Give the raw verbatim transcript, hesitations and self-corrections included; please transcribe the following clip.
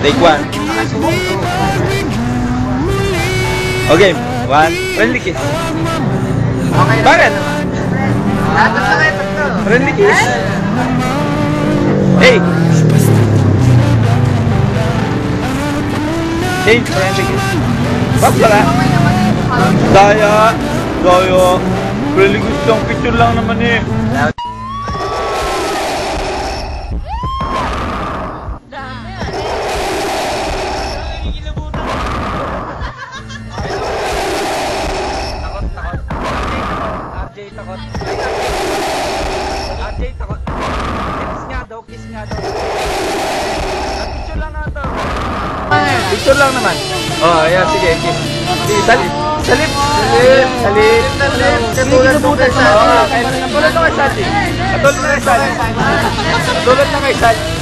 Take one. Okay, one. Friendly kiss. Okay. Bakit? Lahat ng sakit ito. Friendly kiss. Hey! Hey, friendly kiss. Bak pala. Daya. Daya. Friendly kiss lang. Picture lang naman eh. Takot. R J takot. Kiss nga daw, kiss nga daw. Picture lang na ito. Picture lang naman. Oh, ayan, sige, kiss. Salip. Salip. Salip. Salip. Salip. Katulad mo kay Sandy. Katulad mo kay Sandy. Katulad mo kay Sandy. Katulad mo kay Sandy.